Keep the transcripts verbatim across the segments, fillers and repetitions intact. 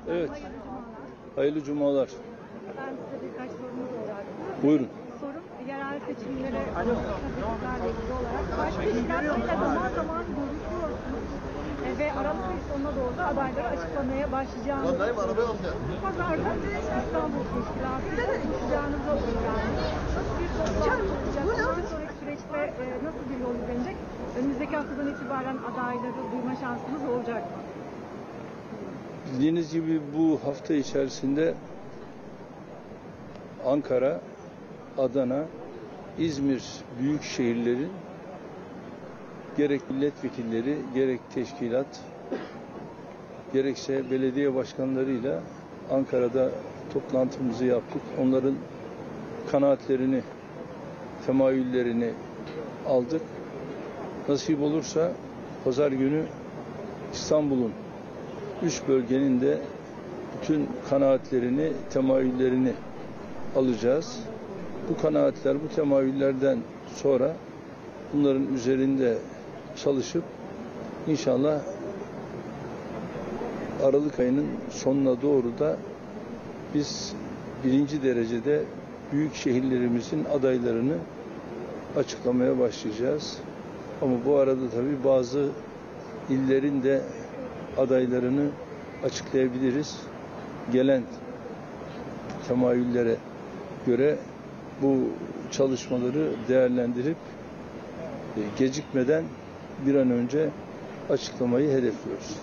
Evet. Hayırlı cumalar. Hayırlı cumalar. Ben size birkaç sorumuz olacaktım. Buyurun. Sorum yerel seçimlere gazetecilerle ilgili olarak parti teşkilatlarıyla zaman zaman görüşüyorsunuz. E, ve Aralık ayı sonuna doğru da adayları açıklamaya başlayacağınız bu pazarda İstanbul Teşkilatı'yla buluşacağınızı öğrendik. Nasıl bir toplantı olacak? Bundan sonraki süreçte e, nasıl bir yol izlenecek? Önümüzdeki haftadan itibaren adayları duyma şansınız olacak mı? Bildiğiniz gibi bu hafta içerisinde Ankara, Adana, İzmir büyük şehirlerin gerek milletvekilleri, gerek teşkilat, gerekse belediye başkanlarıyla Ankara'da toplantımızı yaptık. Onların kanaatlerini, temayüllerini aldık. Nasip olursa pazar günü İstanbul'un üç bölgenin de bütün kanaatlerini, temayüllerini alacağız. Bu kanaatler, bu temayüllerden sonra bunların üzerinde çalışıp inşallah Aralık ayının sonuna doğru da biz birinci derecede büyük şehirlerimizin adaylarını açıklamaya başlayacağız. Ama bu arada tabii bazı illerin de adaylarını açıklayabiliriz. Gelen temayüllere göre bu çalışmaları değerlendirip gecikmeden bir an önce açıklamayı hedefliyoruz.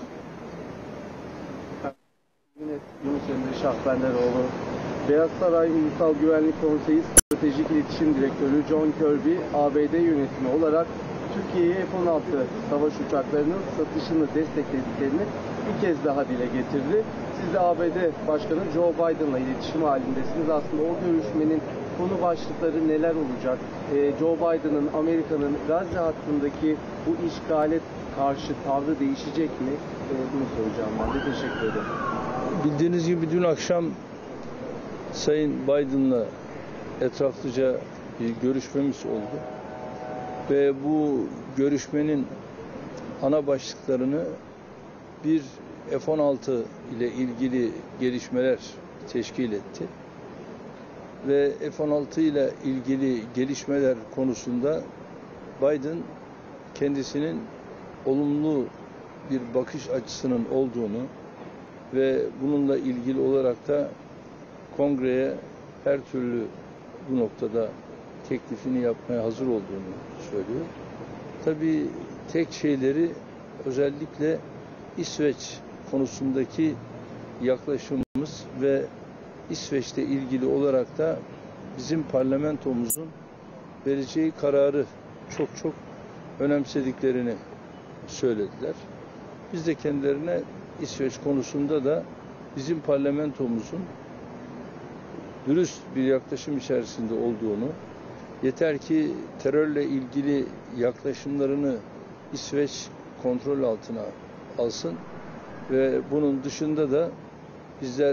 Yunus Emre Şahbenderoğlu, Beyaz Saray Ulusal Güvenlik Konseyi Stratejik İletişim Direktörü John Kirby, A B D yönetimi olarak Türkiye'ye F on altı savaş uçaklarının satışını desteklediklerini bir kez daha dile getirdi. Siz de A B D Başkanı Joe Biden'la iletişim halindesiniz. Aslında o görüşmenin konu başlıkları neler olacak? Ee, Joe Biden'ın, Amerika'nın Gazze hattındaki bu işgale karşı tavrı değişecek mi? Ee, bunu soracağım ben de. Teşekkür ederim. Bildiğiniz gibi dün akşam Sayın Biden'la etraflıca bir görüşmemiz oldu. Ve bu görüşmenin ana başlıklarını bir F on altı ile ilgili gelişmeler teşkil etti. Ve F on altı ile ilgili gelişmeler konusunda Biden kendisinin olumlu bir bakış açısının olduğunu ve bununla ilgili olarak da kongreye her türlü bu noktada teklifini yapmaya hazır olduğunu söylüyor. Tabii tek şeyleri özellikle İsveç konusundaki yaklaşımımız ve İsveç'le ilgili olarak da bizim parlamentomuzun vereceği kararı çok çok önemsediklerini söylediler. Biz de kendilerine İsveç konusunda da bizim parlamentomuzun dürüst bir yaklaşım içerisinde olduğunu, yeter ki terörle ilgili yaklaşımlarını İsveç kontrol altına alsın ve bunun dışında da bizler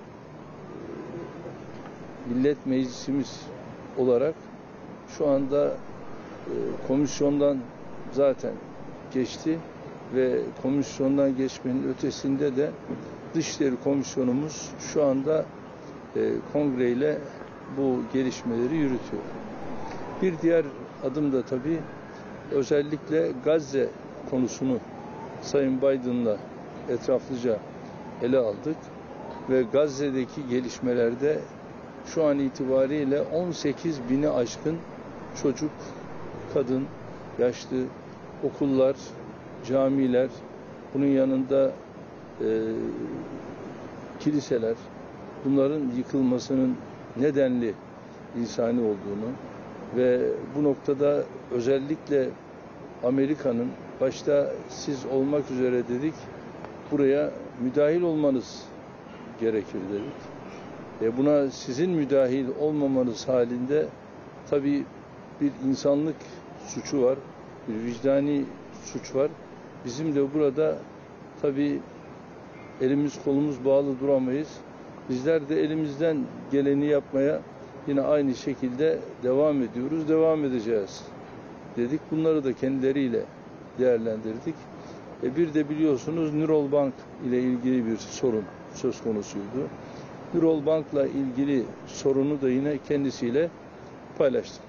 Millet Meclisimiz olarak şu anda komisyondan zaten geçti ve komisyondan geçmenin ötesinde de Dışişleri Komisyonumuz şu anda kongreyle bu gelişmeleri yürütüyor. Bir diğer adım da tabii özellikle Gazze konusunu Sayın Biden'la etraflıca ele aldık ve Gazze'deki gelişmelerde şu an itibariyle on sekiz bini aşkın çocuk, kadın, yaşlı, okullar, camiler, bunun yanında e, kiliseler, bunların yıkılmasının nedenli insani olduğunu ve bu noktada özellikle Amerika'nın başta siz olmak üzere dedik, buraya müdahil olmanız gerekir dedik. E buna sizin müdahil olmamanız halinde tabii bir insanlık suçu var, bir vicdani suç var. Bizim de burada tabii elimiz kolumuz bağlı duramayız. Bizler de elimizden geleni yapmaya yine aynı şekilde devam ediyoruz, devam edeceğiz dedik. Bunları da kendileriyle değerlendirdik. E bir de biliyorsunuz Nurolbank ile ilgili bir sorun söz konusuydu. Nurolbank'la ilgili sorunu da yine kendisiyle paylaştım.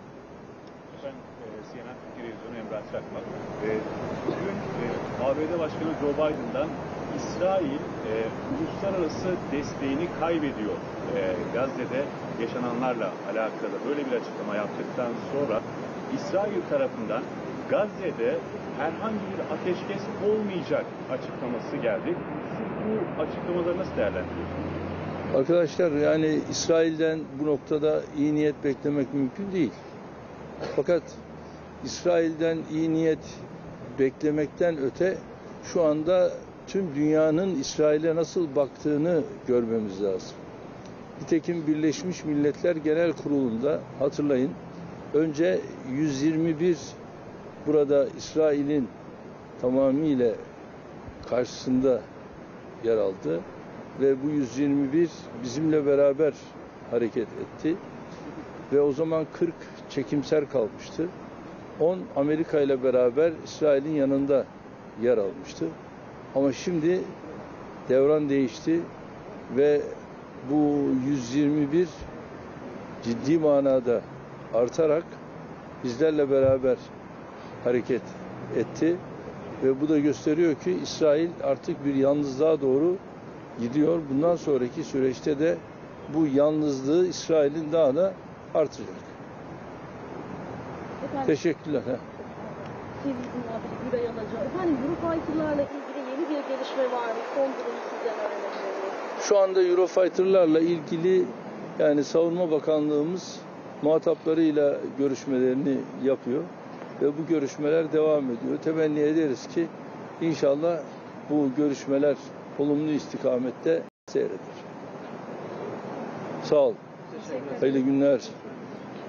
Ben e, C N N Türk Televizyonu Emrah Çakmak. E, bugün e, A B D Başkanı Joe Biden'dan İsrail e, uluslararası desteğini kaybediyor. E, Gazze'de yaşananlarla alakalı böyle bir açıklama yaptıktan sonra İsrail tarafından Gazze'de herhangi bir ateşkes olmayacak açıklaması geldi. Siz bu açıklamaları nasıl değerlendiriyorsunuz? Arkadaşlar yani İsrail'den bu noktada iyi niyet beklemek mümkün değil. Fakat İsrail'den iyi niyet beklemekten öte şu anda tüm dünyanın İsrail'e nasıl baktığını görmemiz lazım. Nitekim Birleşmiş Milletler Genel Kurulu'nda hatırlayın önce yüz yirmi bir burada İsrail'in tamamıyla karşısında yer aldı ve bu yüz yirmi bir bizimle beraber hareket etti ve o zaman kırk çekimser kalmıştı. on Amerika ile beraber İsrail'in yanında yer almıştı. Ama şimdi devran değişti ve bu yüz yirmi bir ciddi manada artarak bizlerle beraber hareket etti ve bu da gösteriyor ki İsrail artık bir yalnızlığa doğru gidiyor. Bundan sonraki süreçte de bu yalnızlığı İsrail'in daha da artacak. Efendim, Teşekkürler. He. sevgili muhabiri Güray Alaca. Efendim, Eurofighter'larla ilgili yeni bir gelişme var mı? Son durumu sizden öğrenelim. Şu anda Eurofighter'larla ilgili yani Savunma Bakanlığımız muhataplarıyla görüşmelerini yapıyor ve bu görüşmeler devam ediyor. Temenni ederiz ki inşallah bu görüşmeler olumlu istikamette seyreder. Sağ olun. Hayırlı günler.